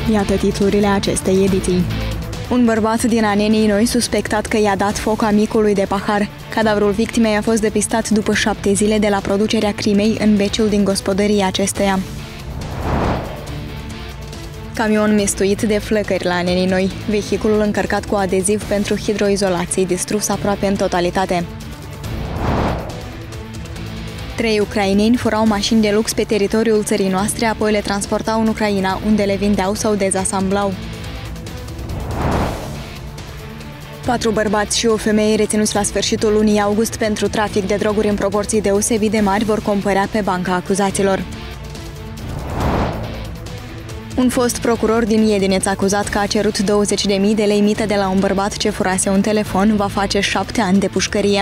Iată titlurile acestei ediții. Un bărbat din Anenii Noi suspectat că i-a dat foc amicului de pahar. Cadavrul victimei a fost depistat după 7 zile de la producerea crimei în beciul din gospodăria acesteia. Camion mistuit de flăcări la Anenii Noi. Vehiculul încărcat cu adeziv pentru hidroizolație distrus aproape în totalitate. 3 ucraineni furau mașini de lux pe teritoriul țării noastre, apoi le transportau în Ucraina, unde le vindeau sau dezasamblau. 4 bărbați și o femeie reținuți la sfârșitul lunii august pentru trafic de droguri în proporții deosebit de mari vor compărea pe banca acuzaților. Un fost procuror din Iedineț acuzat că a cerut 20.000 de lei mită de la un bărbat ce furase un telefon va face 7 ani de pușcărie.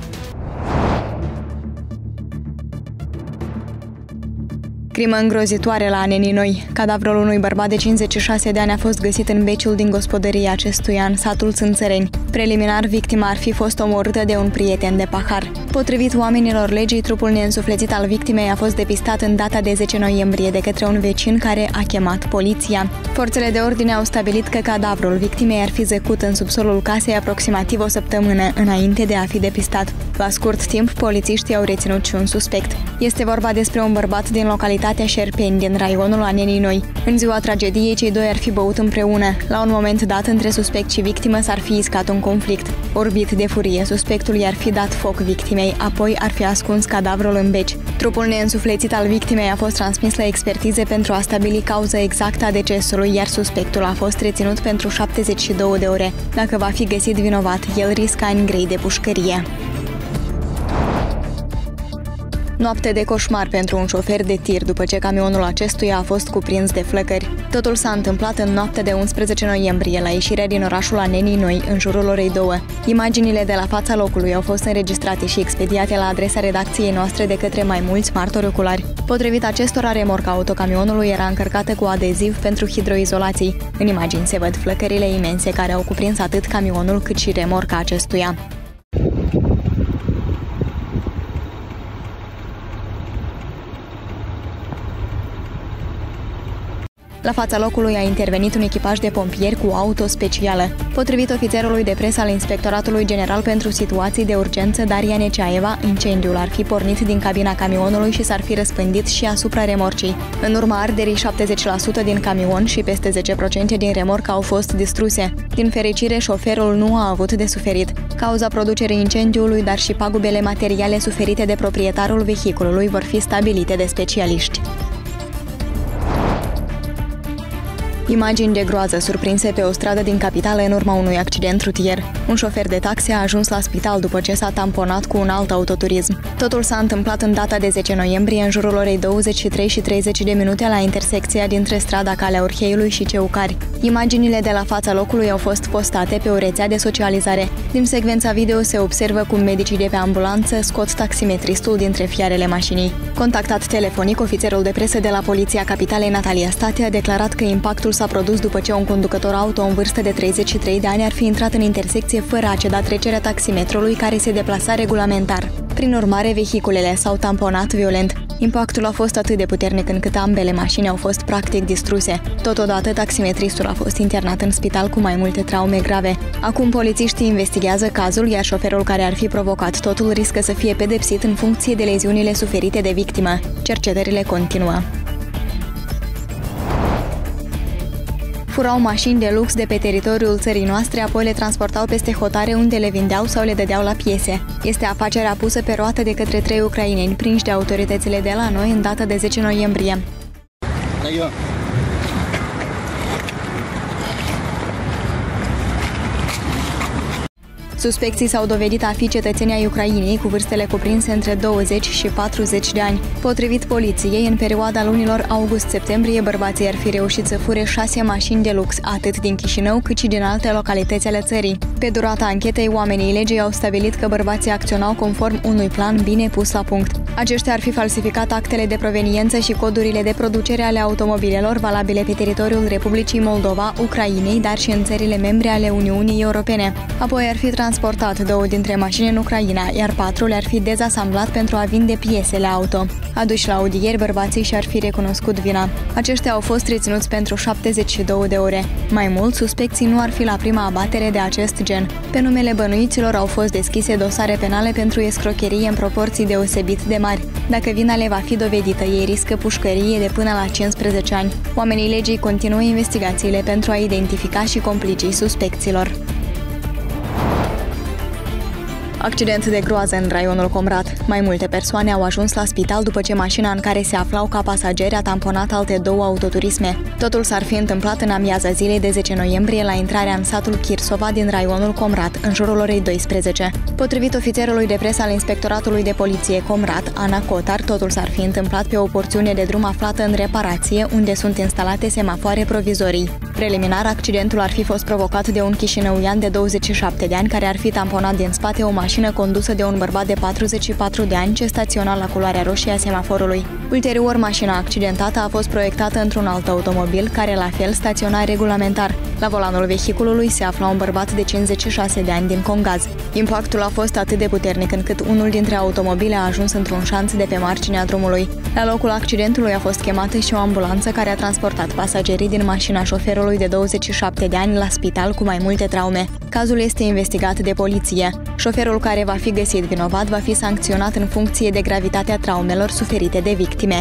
Crimă îngrozitoare la Anenii Noi. Cadavrul unui bărbat de 56 de ani a fost găsit în beciul din gospodăria acestuia, în satul Țânțăreni. Preliminar, victima ar fi fost omorâtă de un prieten de pahar. Potrivit oamenilor legii, trupul neînsuflețit al victimei a fost depistat în data de 10 noiembrie de către un vecin care a chemat poliția. Forțele de ordine au stabilit că cadavrul victimei ar fi zăcut în subsolul casei aproximativ o săptămână înainte de a fi depistat. La scurt timp, polițiștii au reținut și un suspect. Este vorba despre un bărbat din localitatea Șerpeni, din raionul Anenii Noi. În ziua tragediei, cei doi ar fi băut împreună. La un moment dat, între suspect și victimă s-ar fi iscat un conflict. Orbit de furie, suspectul i-ar fi dat foc victimei, apoi ar fi ascuns cadavrul în beci. Trupul neînsuflețit al victimei a fost transmis la expertize pentru a stabili cauza exactă a decesului, iar suspectul a fost reținut pentru 72 de ore. Dacă va fi găsit vinovat, el riscă ani grei de pușcărie. Noapte de coșmar pentru un șofer de tir după ce camionul acestuia a fost cuprins de flăcări. Totul s-a întâmplat în noaptea de 11 noiembrie, la ieșirea din orașul Anenii Noi, în jurul orei 2. Imaginile de la fața locului au fost înregistrate și expediate la adresa redacției noastre de către mai mulți martori oculari. Potrivit acestora, remorca autocamionului era încărcată cu adeziv pentru hidroizolații. În imagini se văd flăcările imense care au cuprins atât camionul cât și remorca acestuia. La fața locului a intervenit un echipaj de pompieri cu auto specială. Potrivit ofițerului de presă al Inspectoratului General pentru Situații de Urgență, Daria Neceaeva, incendiul ar fi pornit din cabina camionului și s-ar fi răspândit și asupra remorcii. În urma arderii, 70% din camion și peste 10% din remorcă au fost distruse. Din fericire, șoferul nu a avut de suferit. Cauza producerii incendiului, dar și pagubele materiale suferite de proprietarul vehiculului vor fi stabilite de specialiști. Imagini de groază surprinse pe o stradă din capitală în urma unui accident rutier. Un șofer de taxi a ajuns la spital după ce s-a tamponat cu un alt autoturism. Totul s-a întâmplat în data de 10 noiembrie, în jurul orei 23:30 la intersecția dintre strada Calea Urheiului și Ceucari. Imaginile de la fața locului au fost postate pe o rețea de socializare. Din secvența video se observă cum medicii de pe ambulanță scot taximetristul dintre fiarele mașinii. Contactat telefonic, ofițerul de presă de la Poliția Capitalei, Natalia State, a declarat că impactul s-a produs după ce un conducător auto în vârstă de 33 de ani ar fi intrat în intersecție fără a ceda trecerea taximetrului care se deplasa regulamentar. Prin urmare, vehiculele s-au tamponat violent. Impactul a fost atât de puternic încât ambele mașini au fost practic distruse. Totodată, taximetristul a fost internat în spital cu mai multe traume grave. Acum, polițiștii investigează cazul, iar șoferul care ar fi provocat totul riscă să fie pedepsit în funcție de leziunile suferite de victimă. Cercetările continuă. Furau mașini de lux de pe teritoriul țării noastre, apoi le transportau peste hotare unde le vindeau sau le dădeau la piese. Este afacerea pusă pe roată de către 3 ucraineni prinși de autoritățile de la noi în data de 10 noiembrie. Suspecții s-au dovedit a fi cetățeni ai Ucrainei cu vârstele cuprinse între 20 și 40 de ani. Potrivit poliției, în perioada lunilor august-septembrie, bărbații ar fi reușit să fure 6 mașini de lux, atât din Chișinău cât și din alte localități ale țării. Pe durata anchetei, oamenii legii au stabilit că bărbații acționau conform unui plan bine pus la punct. Aceștia ar fi falsificat actele de proveniență și codurile de producere ale automobilelor valabile pe teritoriul Republicii Moldova, Ucrainei, dar și în țările membre ale Uniunii Europene. Apoi ar fi transportat 2 dintre mașini în Ucraina, iar 4 le-ar fi dezasamblat pentru a vinde piesele auto. Aduși la audieri, bărbații și-ar fi recunoscut vina. Aceștia au fost reținuți pentru 72 de ore. Mai mult, suspecții nu ar fi la prima abatere de acest gen. Pe numele bănuiților au fost deschise dosare penale pentru escrocherie în proporții deosebit de mari. Dacă vina le va fi dovedită, ei riscă pușcărie de până la 15 ani. Oamenii legii continuă investigațiile pentru a identifica și complicii suspecților. Accident de groază în raionul Comrat. Mai multe persoane au ajuns la spital după ce mașina în care se aflau ca pasageri a tamponat alte 2 autoturisme. Totul s-ar fi întâmplat în amiaza zilei de 10 noiembrie la intrarea în satul Chirsova din raionul Comrat, în jurul orei 12. Potrivit ofițerului de presă al Inspectoratului de Poliție Comrat, Ana Cotar, totul s-ar fi întâmplat pe o porțiune de drum aflată în reparație, unde sunt instalate semafoare provizorii. Preliminar, accidentul ar fi fost provocat de un chișinăuian de 27 de ani care ar fi tamponat din spate o mașină condusă de un bărbat de 44 de ani ce staționa la culoarea roșie a semaforului. Ulterior, mașina accidentată a fost proiectată într-un alt automobil, care la fel staționa regulamentar. La volanul vehiculului se afla un bărbat de 56 de ani din Congaz. Impactul a fost atât de puternic încât unul dintre automobile a ajuns într-un șanț de pe marginea drumului. La locul accidentului a fost chemată și o ambulanță care a transportat pasagerii din mașina șoferului de 27 de ani la spital cu mai multe traume. Cazul este investigat de poliție. Șoferul care va fi găsit vinovat va fi sancționat în funcție de gravitatea traumelor suferite de victime.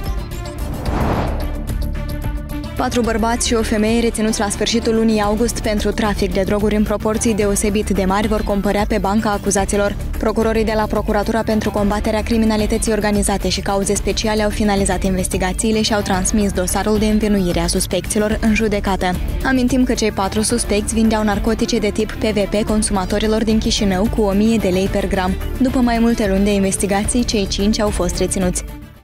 4 bărbați și o femeie reținuți la sfârșitul lunii august pentru trafic de droguri în proporții deosebit de mari vor compărea pe banca acuzaților. Procurorii de la Procuratura pentru combaterea criminalității organizate și cauze speciale au finalizat investigațiile și au transmis dosarul de învinuire a suspecților în judecată. Amintim că cei 4 suspecți vindeau narcotice de tip PVP consumatorilor din Chișinău cu 1000 de lei per gram. După mai multe luni de investigații, cei 5 au fost reținuți.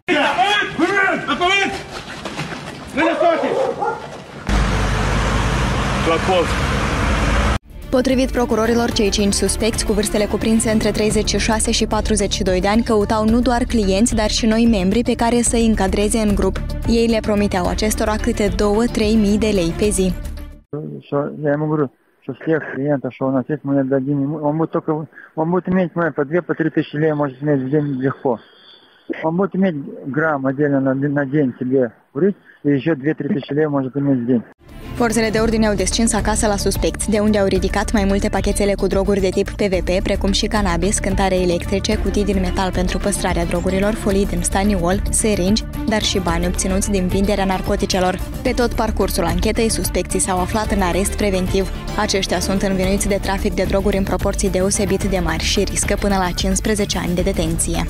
Potrivit procurorilor, cei 5 suspecți cu vârstele cuprinse între 36 și 42 de ani căutau nu doar clienți, dar și noi membri pe care să îi încadreze în grup. Ei le promiteau acestora câte 2-3 mii de lei pe zi. Я ему говорю, что всех клиентов, что у нас есть, мы отдадим ему. Он будет иметь по 2-3 тысячи лей, может иметь в день легко. Он будет иметь грамм отдельно на день себе курить, и еще 2-3 тысячи лей может иметь в день. Forțele de ordine au descins acasă la suspecți, de unde au ridicat mai multe pachetele cu droguri de tip PVP, precum și cannabis, cântare electrice, cutii din metal pentru păstrarea drogurilor, folii din staniol, seringi, dar și bani obținuți din vinderea narcoticelor. Pe tot parcursul anchetei, suspecții s-au aflat în arest preventiv. Aceștia sunt învinuiți de trafic de droguri în proporții deosebit de mari și riscă până la 15 ani de detenție.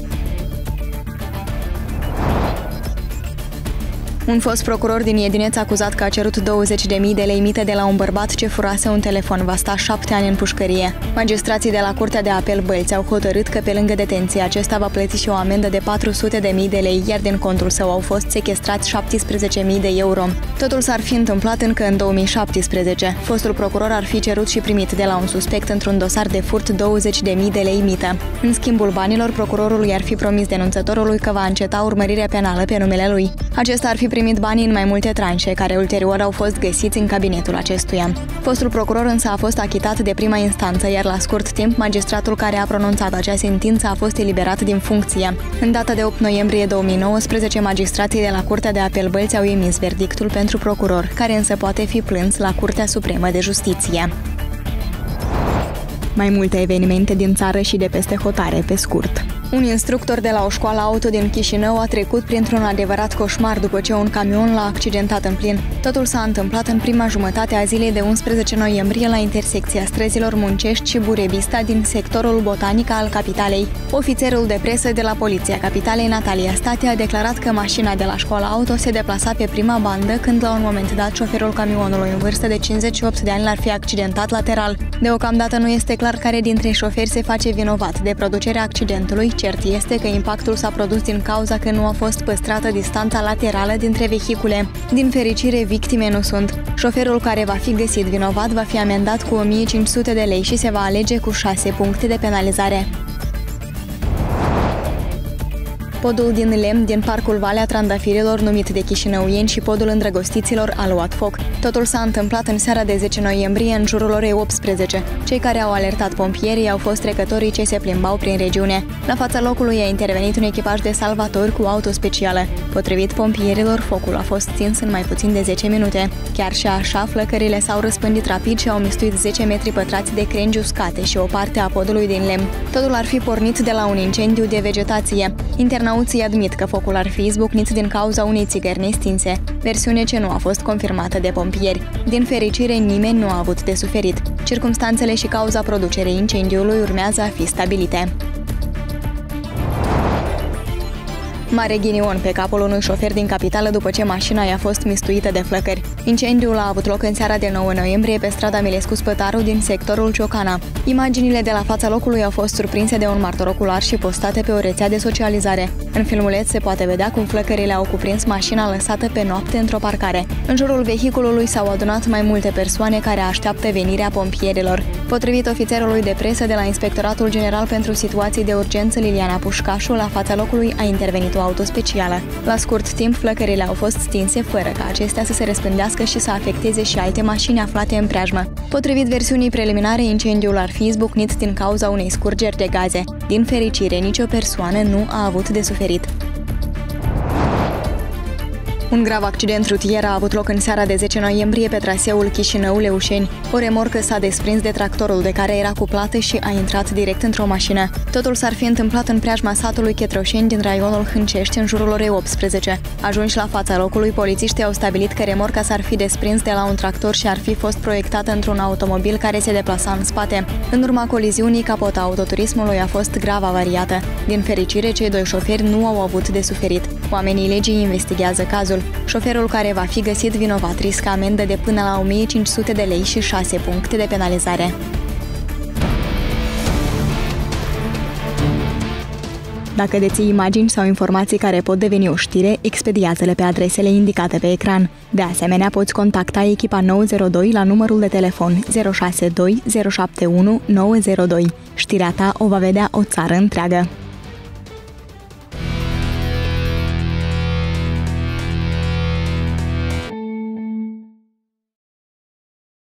Un fost procuror din Iedineț acuzat că a cerut 20.000 de lei mită de la un bărbat ce furase un telefon va sta 7 ani în pușcărie. Magistrații de la Curtea de Apel Bălți au hotărât că pe lângă detenție acesta va plăti și o amendă de 400.000 de lei, iar din contul său au fost sechestrați 17.000 de euro. Totul s-ar fi întâmplat încă în 2017. Fostul procuror ar fi cerut și primit de la un suspect într-un dosar de furt 20.000 de lei mită. În schimbul banilor, procurorului ar fi promis denunțătorului că va înceta urmărirea penală pe numele lui. Acesta ar fi primit banii în mai multe tranșe, care ulterior au fost găsiți în cabinetul acestuia. Fostul procuror însă a fost achitat de prima instanță, iar la scurt timp, magistratul care a pronunțat acea sentință a fost eliberat din funcție. În data de 8 noiembrie 2019, magistrații de la Curtea de Apel Bălți au emis verdictul pentru procuror, care însă poate fi plâns la Curtea Supremă de Justiție. Mai multe evenimente din țară și de peste hotare, pe scurt. Un instructor de la o școală auto din Chișinău a trecut printr-un adevărat coșmar după ce un camion l-a accidentat în plin. Totul s-a întâmplat în prima jumătate a zilei de 11 noiembrie la intersecția străzilor Muncești și Burebista din sectorul botanic al capitalei. Ofițerul de presă de la Poliția Capitalei, Natalia State, a declarat că mașina de la școala auto se deplasa pe prima bandă când la un moment dat șoferul camionului în vârstă de 58 de ani l-ar fi accidentat lateral. Deocamdată nu este clar care dintre șoferi se face vinovat de producerea accidentului. Cert este că impactul s-a produs din cauza că nu a fost păstrată distanța laterală dintre vehicule. Din fericire, victime nu sunt. Șoferul care va fi găsit vinovat va fi amendat cu 1500 de lei și se va alege cu 6 puncte de penalizare. Podul din lemn din parcul Valea Trandafirilor, numit de chișinăuieni și podul îndrăgostiților, a luat foc. Totul s-a întâmplat în seara de 10 noiembrie, în jurul orei 18. Cei care au alertat pompierii au fost trecătorii ce se plimbau prin regiune. La fața locului a intervenit un echipaj de salvatori cu auto specială. Potrivit pompierilor, focul a fost stins în mai puțin de 10 minute. Chiar și așa, flăcările s-au răspândit rapid și au mistuit 10 metri pătrați de crengi uscate și o parte a podului din lemn. Totul ar fi pornit de la un incendiu de vegetație. Internauții admit că focul ar fi izbucnit din cauza unei țigări nestinse, versiune ce nu a fost confirmată de pompieri. Din fericire, nimeni nu a avut de suferit. Circumstanțele și cauza producerii incendiului urmează a fi stabilite. Mare ghinion pe capul unui șofer din capitală după ce mașina i-a fost mistuită de flăcări. Incendiul a avut loc în seara de 9 noiembrie pe strada Milescu Spătaru din sectorul Ciocana. Imaginile de la fața locului au fost surprinse de un martor ocular și postate pe o rețea de socializare. În filmuleț se poate vedea cum flăcările au cuprins mașina lăsată pe noapte într-o parcare. În jurul vehiculului s-au adunat mai multe persoane care așteaptă venirea pompierilor. Potrivit ofițerului de presă de la Inspectoratul General pentru Situații de Urgență Liliana Pușcașu, la fața locului a intervenit o auto specială. La scurt timp, flăcările au fost stinse fără ca acestea să se răspândească și să afecteze și alte mașini aflate în preajmă. Potrivit versiunii preliminare, incendiul ar fi izbucnit din cauza unei scurgeri de gaze. Din fericire, nicio persoană nu a avut de suferit. Un grav accident rutier a avut loc în seara de 10 noiembrie pe traseul Chișinău-Leușeni. O remorcă s-a desprins de tractorul de care era cuplată și a intrat direct într-o mașină. Totul s-ar fi întâmplat în preajma satului Chetroșeni din raionul Hâncești în jurul orei 18. Ajunși la fața locului, polițiștii au stabilit că remorca s-ar fi desprins de la un tractor și ar fi fost proiectată într-un automobil care se deplasa în spate. În urma coliziunii, capota autoturismului a fost grav avariată. Din fericire, cei doi șoferi nu au avut de suferit. Oamenii legii investigează cazul. Șoferul care va fi găsit vinovat riscă amendă de până la 1500 de lei și 6 puncte de penalizare. Dacă deții imagini sau informații care pot deveni o știre, expediază-le pe adresele indicate pe ecran. De asemenea, poți contacta echipa 902 la numărul de telefon 062 071 902. Știrea ta o va vedea o țară întreagă.